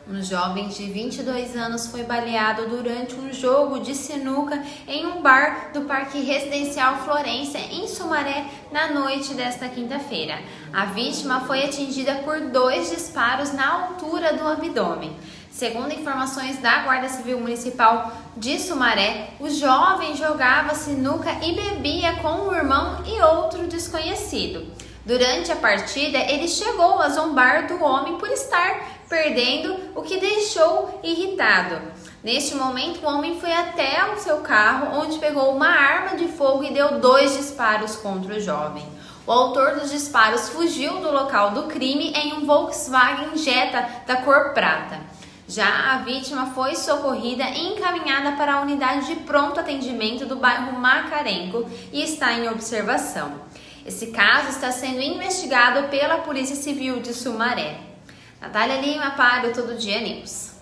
Um jovem de 22 anos foi baleado durante um jogo de sinuca em um bar do Parque Residencial Florência, em Sumaré, na noite desta quinta-feira. A vítima foi atingida por 2 disparos na altura do abdômen. Segundo informações da Guarda Civil Municipal de Sumaré, o jovem jogava sinuca e bebia com o irmão e outro desconhecido. Durante a partida, ele chegou a zombar do homem por estar perdendo, o que deixou irritado. Neste momento, o homem foi até o seu carro, onde pegou uma arma de fogo e deu 2 disparos contra o jovem. O autor dos disparos fugiu do local do crime em um Volkswagen Jetta da cor prata. Já a vítima foi socorrida e encaminhada para a unidade de pronto atendimento do bairro Macarenco e está em observação. Esse caso está sendo investigado pela Polícia Civil de Sumaré. Natália Lima para o Todo Dia News.